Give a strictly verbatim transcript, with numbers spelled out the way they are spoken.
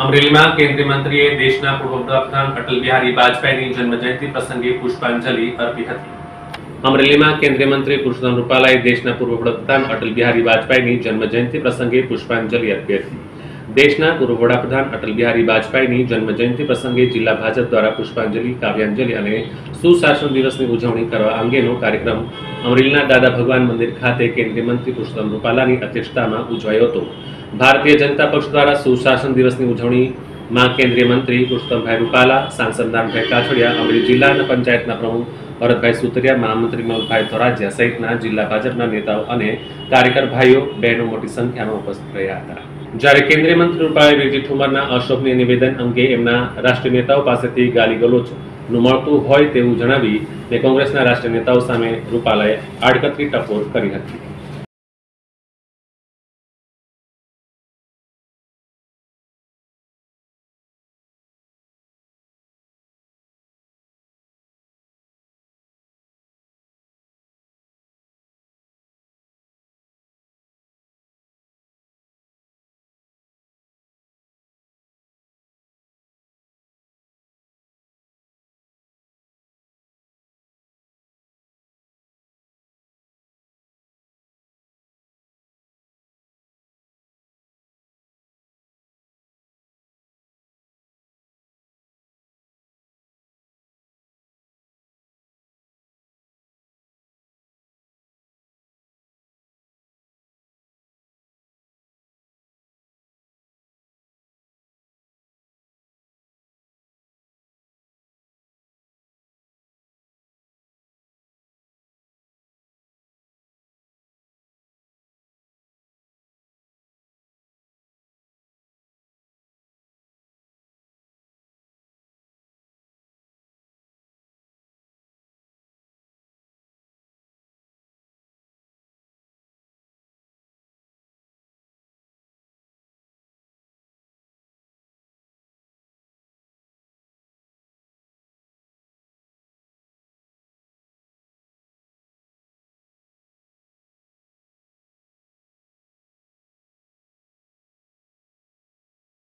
અમરેલીમાં કેન્દ્રીય મંત્રીએ દેશના પૂર્વ વડાપ્રધાન અટલ બિહારી વાજપેયીની જન્મજયંતિ પ્રસંગે પુષ્પાંજલિ અર્પી હતી। અમરેલીમાં કેન્દ્રીય મંત્રી પુરુષોત્તમ રૂપાલાએ દેશના પૂર્વ વડાપ્રધાન અટલ બિહારી વાજપેયીની જન્મજયંતિ પ્રસંગે પુષ્પાંજલિ અર્પી હતી। દેશના પૂર્વ વડાપ્રધાન અટલ બિહારી વાજપેયીની જન્મજયંતિ પ્રસંગે જિલ્લા ભાજપ દ્વારા પુષ્પાંજલિ, કાવ્યાંજલિ અને સુશાસન દિવસની ઉજવણી કરવા અંગેનો કાર્યક્રમ અમરેલીના દાદા ભગવાન મંદિર ખાતે કેન્દ્રીય મંત્રી પુરુષોત્તમ રૂપાલાની અધ્યક્ષતામાં ઉજવાયો હતો। ભારતીય જનતા પક્ષ દ્વારા સુશાસન દિવસની ઉજવણીમાં કેન્દ્રીય મંત્રી પુરુષોત્તમભાઈ રૂપાલા, સાંસદ નારણભાઈ કાછડિયા, અમરેલી જિલ્લાના પંચાયતના પ્રમુખ ભરતભાઈ સુતરિયા, મહામંત્રી મેહુલભાઈ ધોરાજીયા સહિતના જિલ્લા ભાજપના નેતાઓ અને કાર્યકર ભાઈઓ બહેનો મોટી સંખ્યામાં ઉપસ્થિત રહ્યા હતા। જ્યારે કેન્દ્રીય મંત્રી રૂપાલાએ વીરજી ઠુમરના અશોકનીય નિવેદન અંગે એમના રાષ્ટ્રીય નેતાઓ પાસેથી ગાલીગલોચનું મળતું હોય તેવું જણાવી ને કોંગ્રેસના રાષ્ટ્રીય નેતાઓ સામે રૂપાલાએ આડકતરી ટકોર કરી હતી।